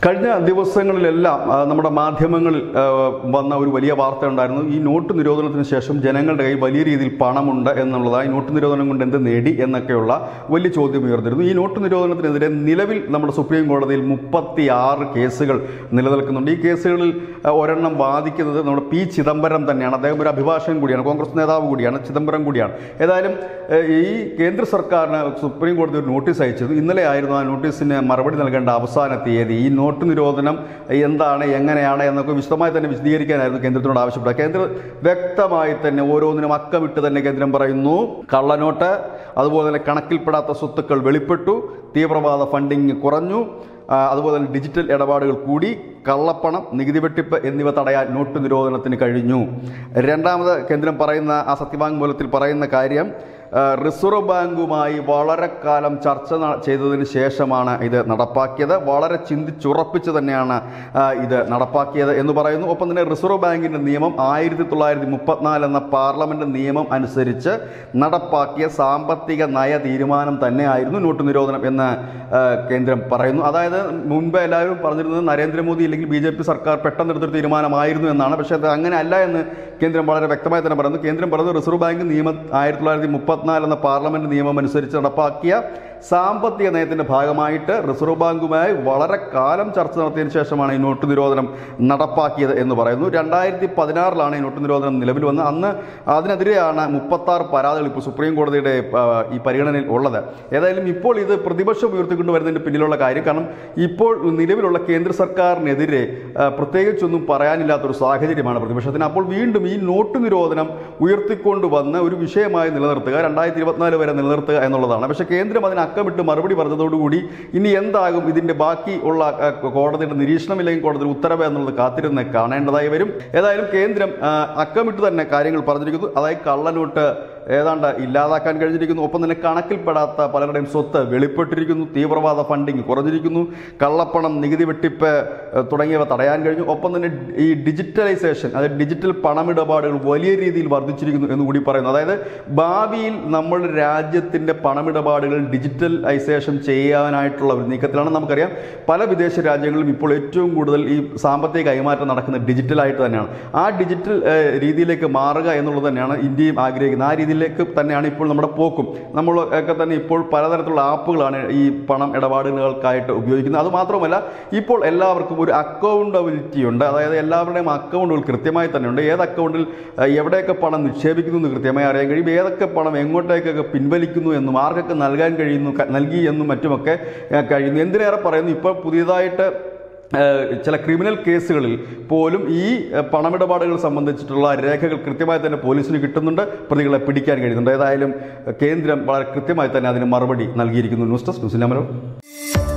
കഴിഞ്ഞ ദിവസങ്ങളിലെല്ലാം നമ്മുടെ മാധ്യമങ്ങളിൽ വന്ന ഒരു വലിയ വാർത്ത ഉണ്ടായിരുന്നു. ഈ നോട്ട് നിരോധനത്തിന് ശേഷം ജനങ്ങളുടെ കയ്യിൽ വലിയ രീതിയിൽ പണമുണ്ട് എന്നുള്ളതായി. നോട്ട് നിരോധനം കൊണ്ട് എന്ത് നേടി എന്നൊക്കെയുള്ള വലിയ ചോദ്യം ഉയർന്നിരുന്നു. ഈ നോട്ട് നിരോധനത്തിനെതിരെ നിലവിൽ നമ്മുടെ സുപ്രീം കോടതിയിൽ 36 കേസുകൾ നിലനിൽക്കുന്നുണ്ട്. ഈ കേസുകളിൽ ഒരെണ്ണം വാദിക്കുന്നത് നമ്മുടെ പി ചിദംബരം തന്നെയാണ്. അദ്ദേഹം ഒരു അഭിഭാഷകൻ കൂടിയാണ്, കോൺഗ്രസ് നേതാവ് കൂടിയാണ്, ചിദംബരം കൂടിയാണ്. ഏതായാലും ഈ കേന്ദ്ര സർക്കാരിന് സുപ്രീം കോടതി ഒരു നോട്ടീസ് അയച്ചത്. ഇന്നലെ ആയിരുന്നു ആ നോട്ടീസിന് മറുപടി നൽകേണ്ട അവസാന തീയതി. ഈ നോട്ട് നിരോധനം എന്താണ്, എങ്ങനെയാണ് എന്നൊക്കെ വിശദമായി തന്നെ വിശദീകരിക്കാനായിരുന്നു കേന്ദ്രത്തിനോട് ആവശ്യപ്പെട്ടത്. കേന്ദ്രം വ്യക്തമായി തന്നെ ഓരോന്നിനും അക്കമിട്ട് തന്നെ കേന്ദ്രം പറയുന്നു. കള്ളനോട്ട്, അതുപോലെ തന്നെ കണക്കിൽപ്പെടാത്ത സ്വത്തുക്കൾ വെളിപ്പെട്ടു, തീവ്രവാദ ഫണ്ടിങ് കുറഞ്ഞു, അതുപോലെ തന്നെ ഡിജിറ്റൽ ഇടപാടുകൾ കൂടി, കള്ളപ്പണം, നികുതി വെട്ടിപ്പ് എന്നിവ തടയാൻ നോട്ട് നിരോധനത്തിന് കഴിഞ്ഞു. രണ്ടാമത് കേന്ദ്രം പറയുന്ന ആ സത്യവാങ്മൂലത്തിൽ പറയുന്ന കാര്യം, റിസർവ് ബാങ്കുമായി വളരെ കാലം ചർച്ച ചെയ്തതിന് ശേഷമാണ് ഇത് നടപ്പാക്കിയത്. വളരെ ചിന്തിച്ചുറപ്പിച്ച് തന്നെയാണ് ഇത് നടപ്പാക്കിയത് എന്ന് പറയുന്നു. ഒപ്പം തന്നെ റിസർവ് ബാങ്കിൻ്റെ നിയമം 1934 എന്ന പാർലമെൻറ്റ് നിയമം അനുസരിച്ച് നടപ്പാക്കിയ സാമ്പത്തിക നയ തീരുമാനം തന്നെയായിരുന്നു നോട്ട് നിരോധനം എന്ന് കേന്ദ്രം പറയുന്നു. അതായത് മുൻപ് എല്ലാവരും പറഞ്ഞിരുന്നത് നരേന്ദ്രമോദി അല്ലെങ്കിൽ BJP സർക്കാർ പെട്ടെന്നെടുത്തൊരു തീരുമാനമായിരുന്നു എന്നാണ്. പക്ഷേ അത് അങ്ങനെ അല്ല എന്ന് കേന്ദ്രം വളരെ വ്യക്തമായി തന്നെ പറയുന്നു. കേന്ദ്രം പറയുന്നത് റിസർവ് ബാങ്ക് നിയമം 1934 എന്ന പാർലമെന്റ് നിയമം അനുസരിച്ച് നടപ്പാക്കിയ സാമ്പത്തിക നയത്തിന്റെ ഭാഗമായിട്ട് റിസർവ് ബാങ്കുമായി വളരെ കാലം ചർച്ച നടത്തിയതിനു ശേഷമാണ് ഈ നോട്ട് നിരോധനം നടപ്പാക്കിയത് എന്ന് പറയുന്നു. 2016 ഈ നോട്ട് നിരോധനം നിലവിൽ വന്ന് അന്ന് അതിനെതിരെയാണ് 36 പരാതികൾ ഇപ്പോൾ സുപ്രീം കോടതിയുടെ ഈ പരിഗണനയിൽ ഉള്ളത്. ഏതായാലും ഇപ്പോൾ ഇത് പ്രതിപക്ഷം ഉയർത്തിക്കൊണ്ടുവരുന്നതിന് പിന്നിലുള്ള കാര്യം, കാരണം ഇപ്പോൾ നിലവിലുള്ള കേന്ദ്ര സർക്കാരിനെതിരെ പ്രത്യേകിച്ചൊന്നും പറയാനില്ലാത്തൊരു സാഹചര്യമാണ് പ്രതിപക്ഷത്തിന്. അപ്പോൾ വീണ്ടും ഈ നോട്ട് നിരോധനം ഉയർത്തിക്കൊണ്ടുവന്ന് ഒരു വിഷയമായി നിലനിർത്തുക, 2024 വരെ നിലനിർത്തുക എന്നുള്ളതാണ്. പക്ഷേ കേന്ദ്രം അതിന് അക്കമിട്ട് മറുപടി പറഞ്ഞതോടുകൂടി ഇനി എന്താകും ഇതിൻ്റെ ബാക്കി ഉള്ള കോടതിയുടെ നിരീക്ഷണമില്ലെങ്കിൽ കോടതിയുടെ ഉത്തരവ് എന്നുള്ളത് കാത്തിരുന്ന് കാണേണ്ടതായി വരും. ഏതായാലും കേന്ദ്രം അക്കമിട്ട് തന്നെ കാര്യങ്ങൾ പറഞ്ഞിരിക്കുന്നു. അതായത് കള്ളനോട്ട് ഏതാണ്ട് ഇല്ലാതാക്കാൻ കഴിഞ്ഞിരിക്കുന്നു. ഒപ്പം തന്നെ കണക്കിൽപ്പെടാത്ത പലരുടെയും സ്വത്ത് വെളിപ്പെട്ടിരിക്കുന്നു, തീവ്രവാദ ഫണ്ടിങ് കുറഞ്ഞിരിക്കുന്നു, കള്ളപ്പണം, നികുതി വെട്ടിപ്പ് തുടങ്ങിയവ തടയാൻ കഴിഞ്ഞു. ഒപ്പം തന്നെ ഈ ഡിജിറ്റലൈസേഷൻ, അതായത് ഡിജിറ്റൽ പണമിടപാടുകൾ വലിയ രീതിയിൽ വർദ്ധിച്ചിരിക്കുന്നു എന്നുകൂടി പറയുന്നു. അതായത് ഭാവിയിൽ നമ്മൾ രാജ്യത്തിൻ്റെ പണമിടപാടുകൾ ഡിജിറ്റലൈസേഷൻ ചെയ്യാനായിട്ടുള്ള ഒരു നീക്കത്തിലാണ്. നമുക്കറിയാം പല വിദേശ രാജ്യങ്ങളിലും ഇപ്പോൾ ഏറ്റവും കൂടുതൽ ഈ സാമ്പത്തിക കൈമാറ്റം നടക്കുന്നത് ഡിജിറ്റലായിട്ട് തന്നെയാണ്. ആ ഡിജിറ്റൽ രീതിയിലേക്ക് മാറുക എന്നുള്ളത് തന്നെയാണ് ഇന്ത്യയും ആഗ്രഹിക്കുന്നത്. ആ രീതിയിലേക്ക് തന്നെയാണ് ഇപ്പോൾ നമ്മുടെ പോക്കും. നമ്മൾ ഒക്കെ തന്നെ ഇപ്പോൾ പലതരത്തിലുള്ള ആപ്പുകളാണ് ഈ പണം ഇടപാടുകൾക്കായിട്ട് ഉപയോഗിക്കുന്നത്. അതുമാത്രമല്ല ഇപ്പോൾ എല്ലാവർക്കും ഒരു അക്കൗണ്ടബിലിറ്റി ഉണ്ട്. അതായത് എല്ലാവരുടെയും അക്കൗണ്ടുകൾ കൃത്യമായി തന്നെ ഉണ്ട്. ഏത് അക്കൗണ്ടിൽ എവിടെയൊക്കെ പണം നിക്ഷേപിക്കുന്നു എന്ന് കൃത്യമായി അറിയാൻ കഴിയും. ഏതൊക്കെ പണം എങ്ങോട്ടേക്കൊക്കെ പിൻവലിക്കുന്നു എന്നും ആർക്കൊക്കെ നൽകി എന്നും മറ്റുമൊക്കെ കഴിയുന്നു. എന്തിനേറെ പറയുന്നു, ഇപ്പോൾ പുതിയതായിട്ട് ചില ക്രിമിനൽ കേസുകളിൽ പോലും ഈ പണമിടപാടുകൾ സംബന്ധിച്ചിട്ടുള്ള രേഖകൾ കൃത്യമായി തന്നെ പോലീസിന് കിട്ടുന്നുണ്ട്, പ്രതികളെ പിടിക്കാൻ കഴിയുന്നുണ്ട്. ഏതായാലും കേന്ദ്രം വളരെ കൃത്യമായി തന്നെ അതിന് മറുപടി നൽകിയിരിക്കുന്നു. News desk news 9.